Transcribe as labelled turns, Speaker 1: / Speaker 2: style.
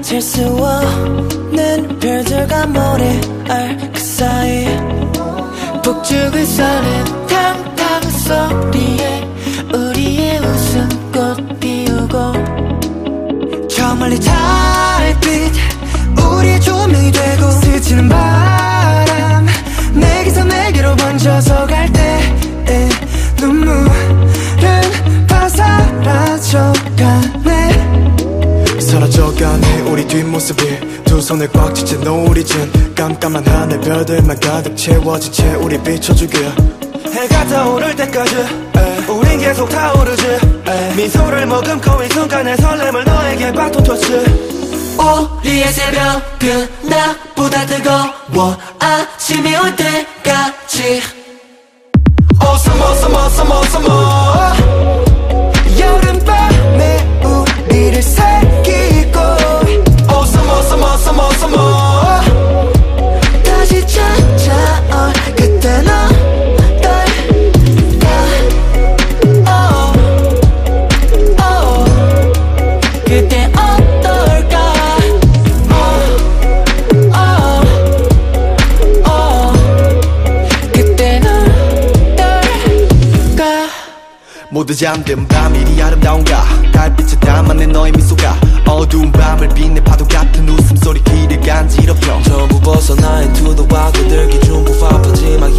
Speaker 1: 질 수 없는 별들과 모래알 그 사이 북쪽을 서는 탕탕 소리에 우리의 웃음꽃 피우고 저 멀리 달빛 우리의 조명이 되고 스치는 바람 내게서 내게로 번져서 갈 때 눈물은 다 사라져가네
Speaker 2: 사라져가네 우리 뒷모습이 두 손을 꽉 쥐친 노을이 진 깜깜한 하늘 별들만 가득 채워진 채 우리 비춰주게
Speaker 3: 해가 떠오를 때까지 우린 계속 타오르지 미소를 머금고 이 순간의 설렘을 너에게 바톤토치
Speaker 1: 우리의 새벽은 나보다 뜨거워 아침이 올 때까지
Speaker 3: Oh summer summer summer summer
Speaker 1: 여름밤에 우리를 새기고
Speaker 3: Oh summer summer summer summer
Speaker 1: 다시 찾아올 그때 너 떨까 Oh oh 그때 어떨까 Oh oh oh 그때 너 떨까
Speaker 2: 모두 잠든 밤 이리 아름다운가 달빛에 담아낸 너의 미소가 어두운 밤을 빛내 파도 같은 웃음소리 귀를 간지럽혀
Speaker 3: 전부 벗어나 into the wild 그들 기준 부파 퍼지막